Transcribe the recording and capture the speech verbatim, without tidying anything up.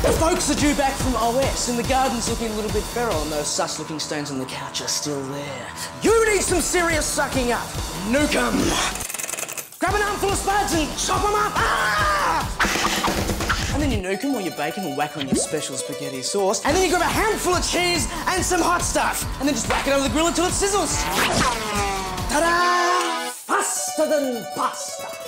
The folks are due back from O S, and the garden's looking a little bit feral, and those sus-looking stones on the couch are still there. You need some serious sucking up. Nuke 'em. Grab an armful of spuds and chop 'em up. Ah! And then you nuke 'em while you're baking and whack on your special spaghetti sauce. And then you grab a handful of cheese and some hot stuff, and then just whack it over the grill until it sizzles. Ta-da! Faster than pasta.